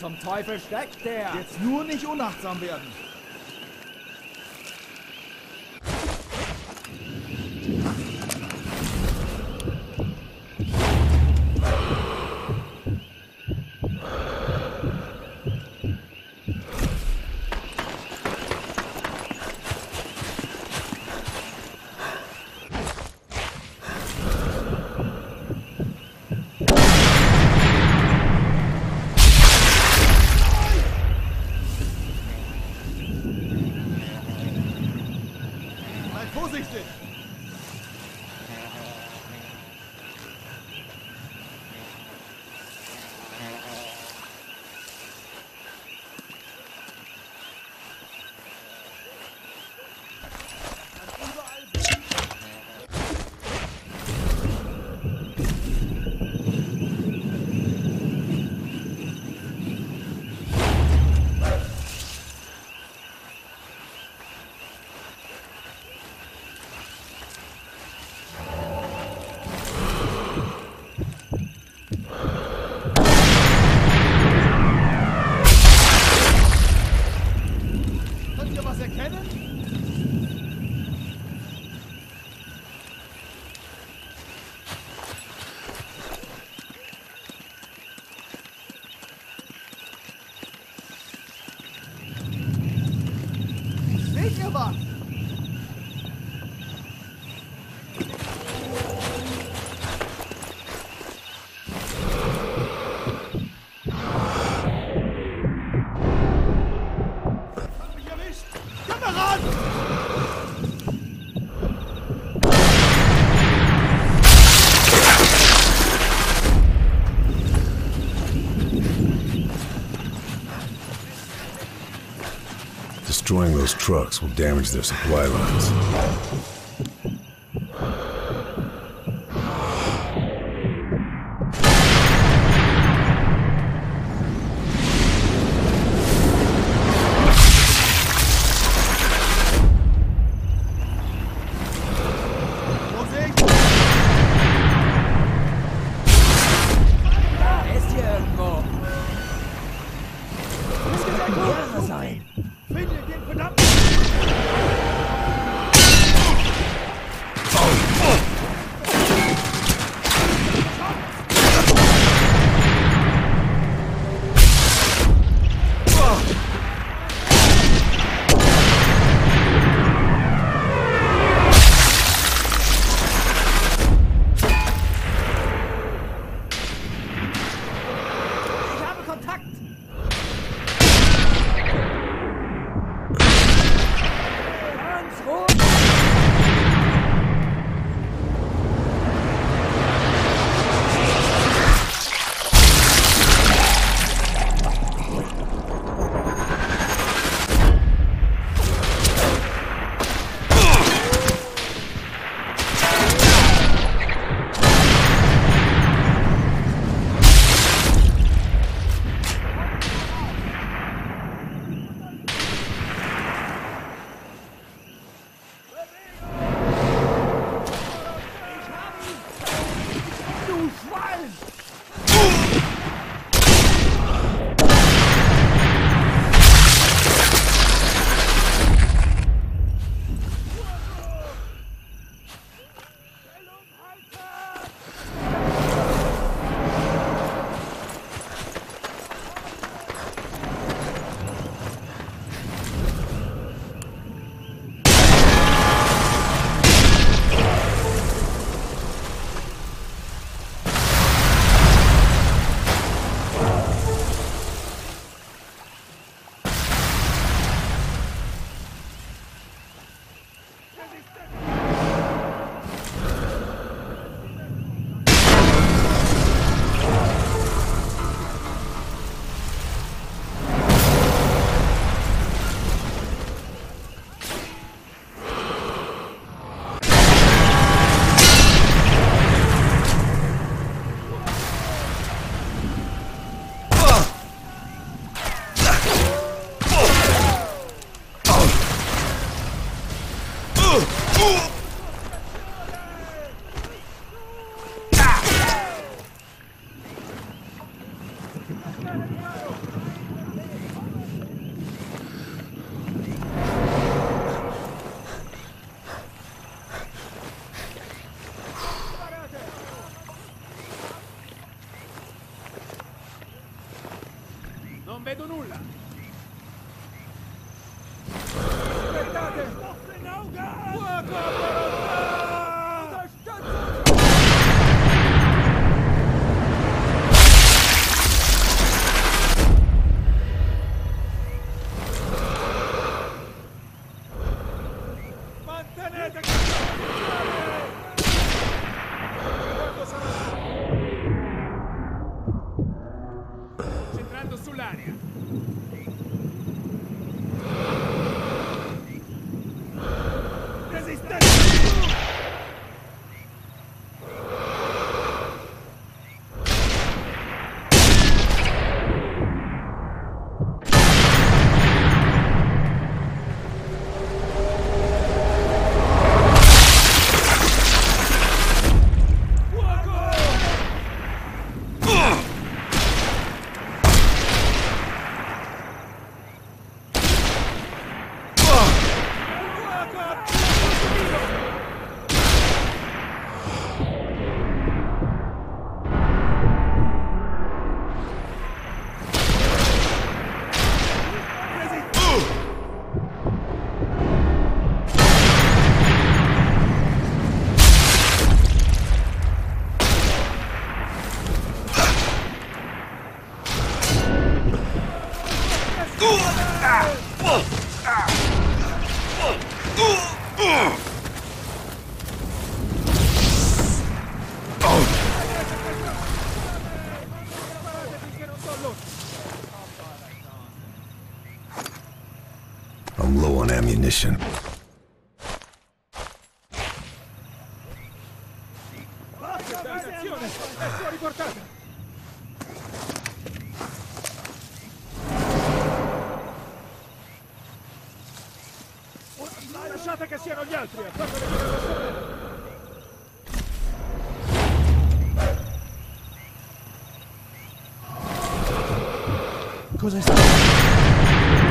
zum Teufel steckt der? Jetzt nur nicht unachtsam werden. Vorsichtig! Was? Hat mich erwischt! Kameraden! Destroying those trucks will damage their supply lines. Ist hier irgendwo? Müsste der Kurse sein. Findet den verdammten... vedo nulla. Aspettate! Fuoco a volontà! Mantenete concentrando sull'aria. I'm low on ammunition. Attenzione! È fuori portata! Lasciate che siano gli altri a farvene vedere da solo! Cosa è stato?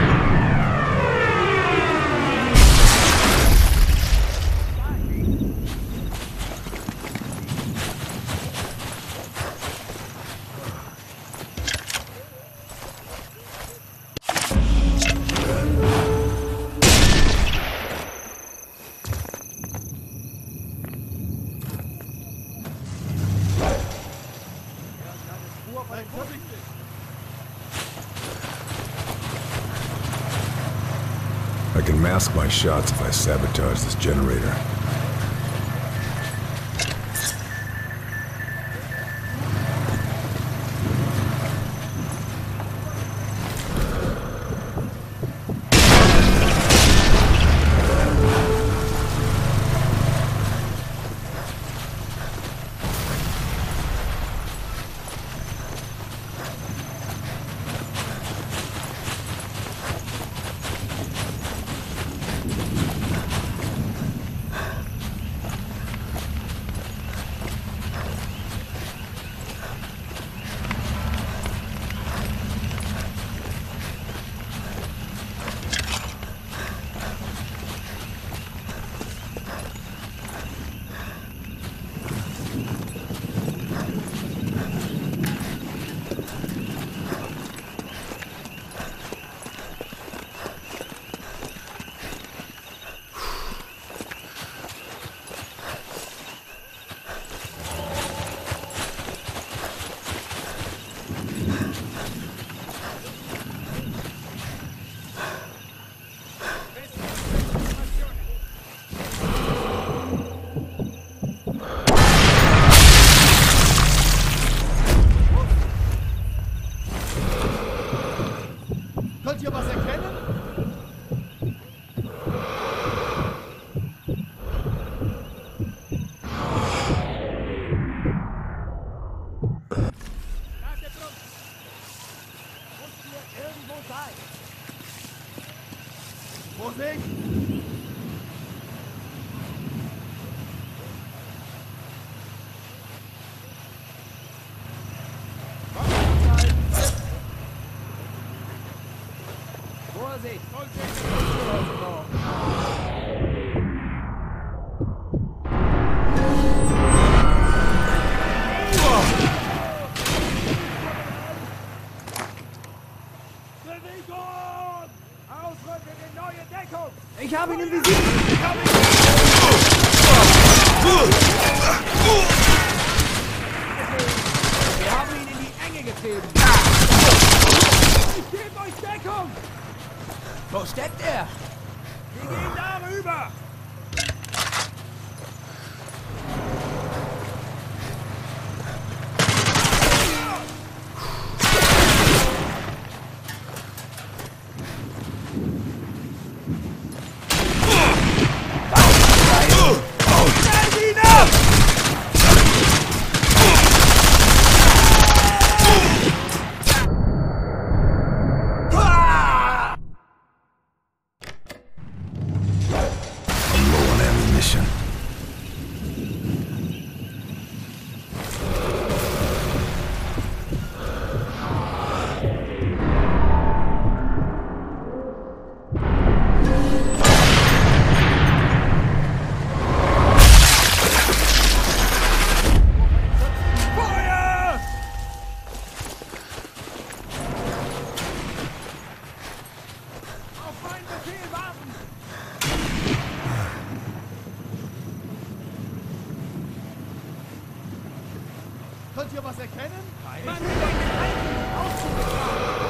I can mask my shots if I sabotage this generator. Könnt ihr was erkennen? State pronti! Muss hier irgendwo sein! Vorsicht! Vorsicht! Bewegung! Ausrücken in neue Deckung! Ich habe ihn im Visier! Wir haben ihn in die Enge getrieben! Ich gebe euch Deckung! Wo steckt er? Wir gehen darüber! Könnt ihr was erkennen? Man will euch den Alten aufzubekommen!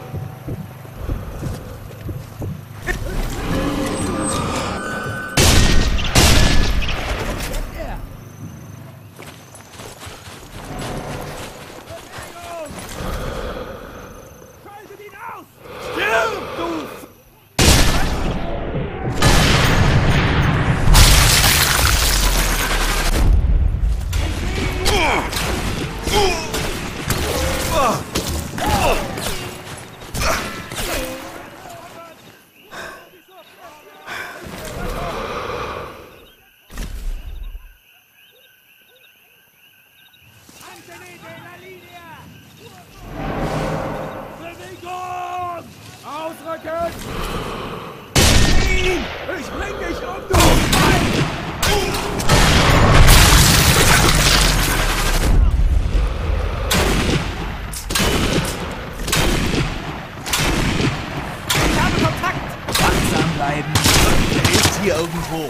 Bewegung! Ausrücken! Ich bring dich um, du Schwein! Ich habe Kontakt! Wachsam bleiben! Er ist hier irgendwo!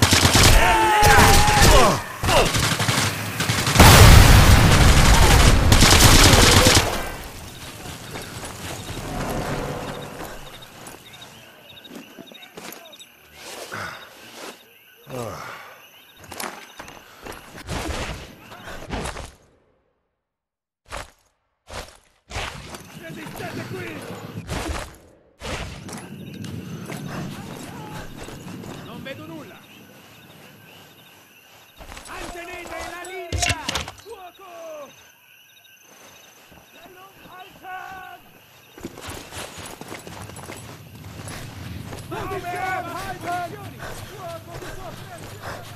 Resistete qui! Non vedo nulla! Mantenete la linea! Fuoco! Stellung halten! Position halten! Fuoco di soppressione!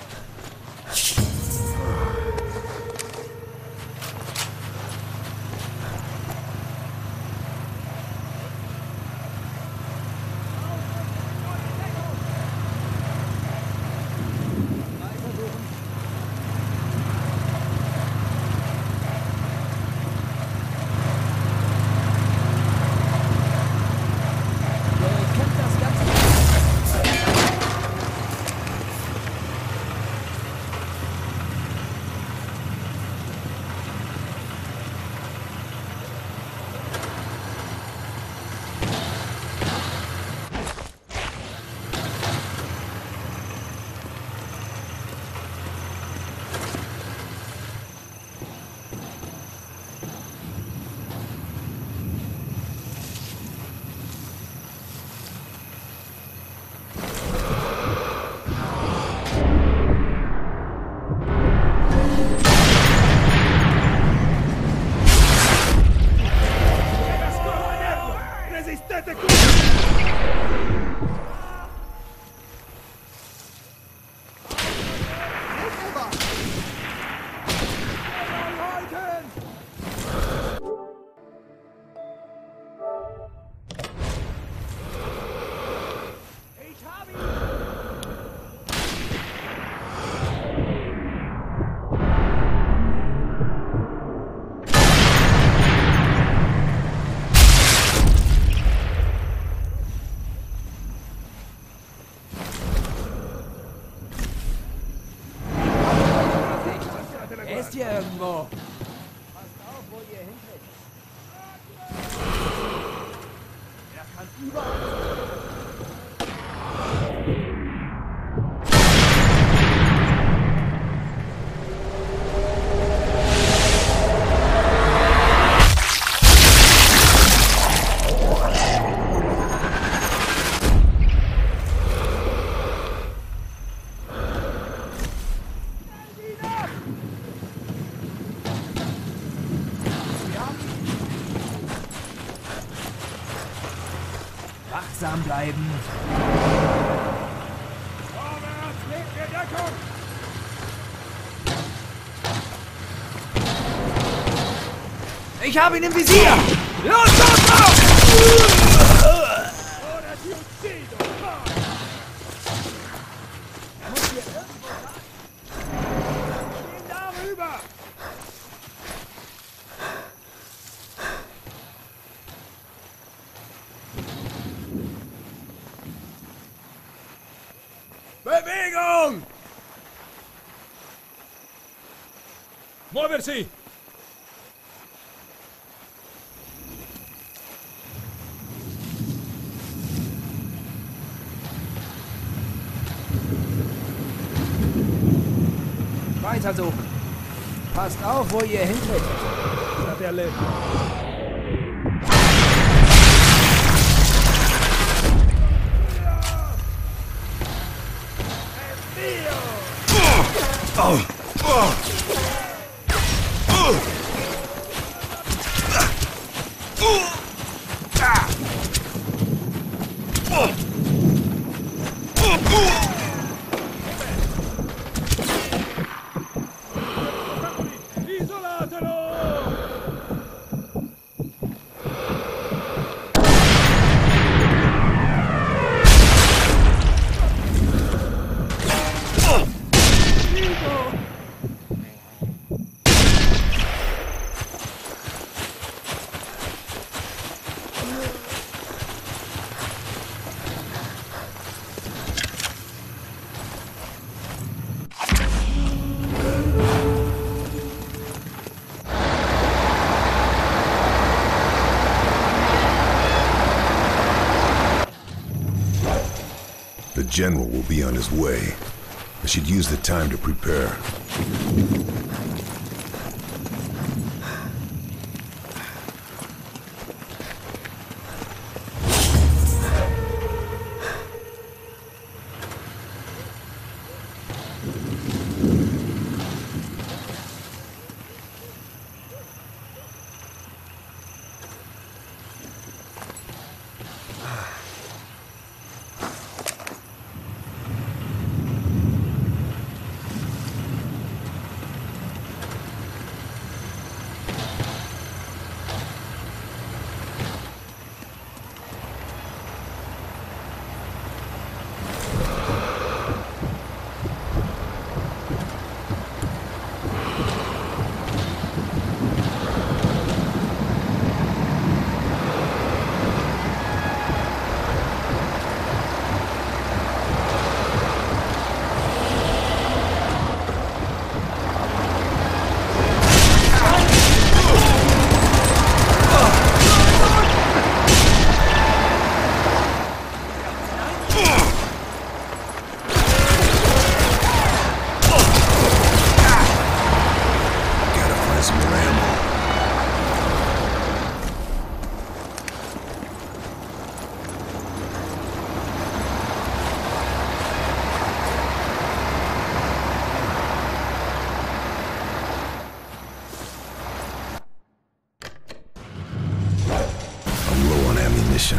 Resistete qui! Ich habe ihn! Wachsam bleiben. Vorwärts, legt ihr Deckung! Ich habe ihn im Visier! Los, los, los! Oder die Uccido! Muss hier irgendwo sein? Gehen darüber! Bewegung! Muoversi! Weiter so. Passt auf, wo ihr hintritt. Statt der lebt. Isolatelo! The general will be on his way. I should use the time to prepare. Ammunition.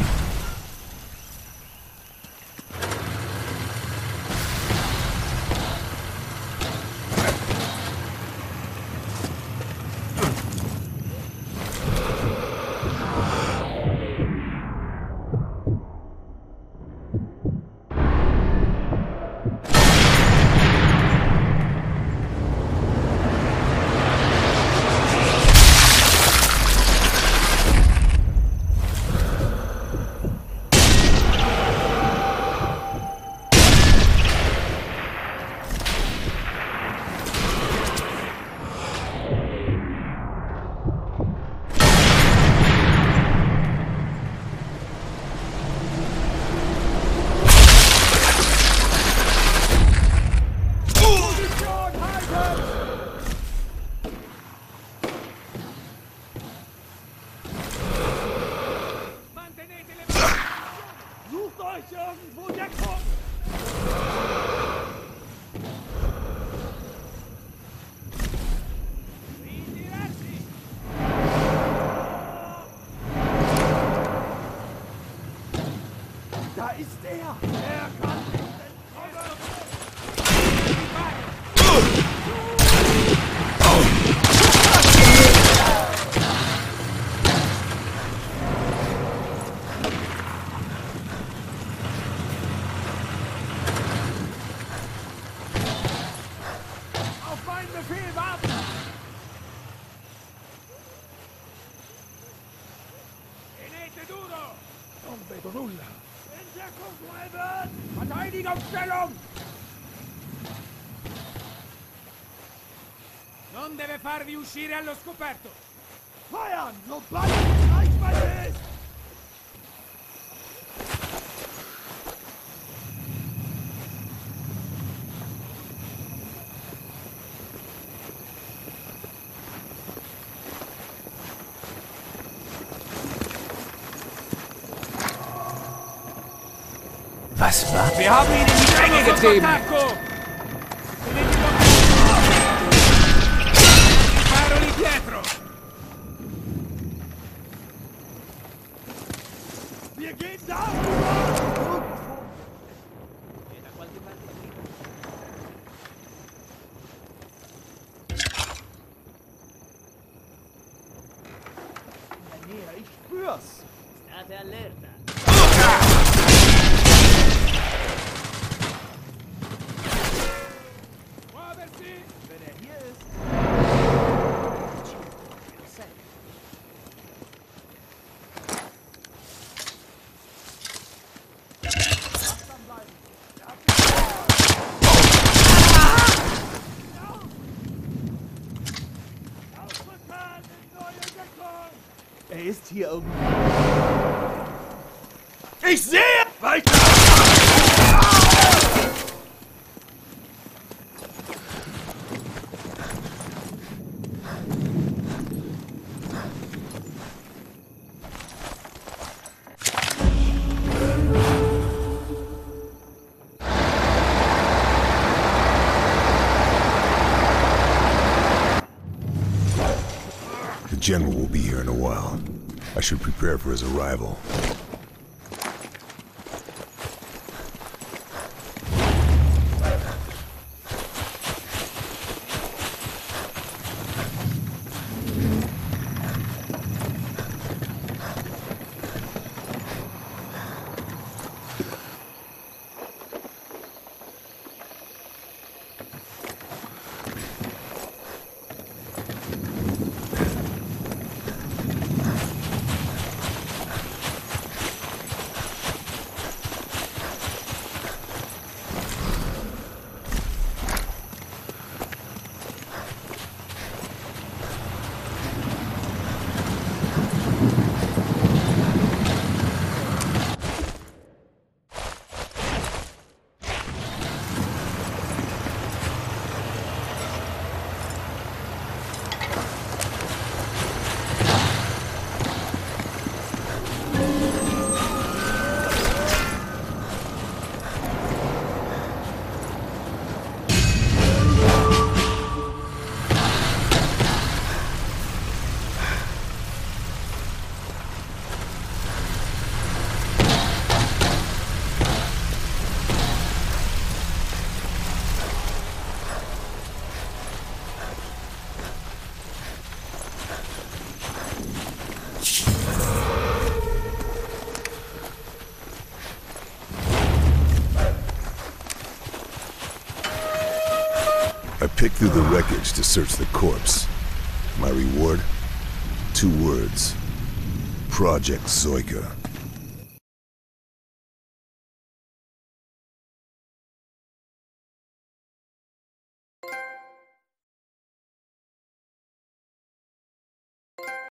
euch irgendwo Deckung! Da ist er! Er kann nicht entkommen! Auf meinen Befehl warten! Tenete duro! Non vedo nulla! In Deckung bleiben! Verteidigungsstellung! Non deve farvi uscire allo scoperto! Feuern, sobald es in Reichweite ist! Was war? Wir haben ihn in die Enge getrieben! Faro lì dietro! Wir gehen da! Ich spür's! State allerta. Muoversi! Wenn er hier ist. Ausrücken in neue Deckung! Er ist hier irgendwo. Ich sehe! Weiter! The general will be here in a while. I should prepare for his arrival. I picked through the wreckage to search the corpse. My reward? 2 words. Project Zoika.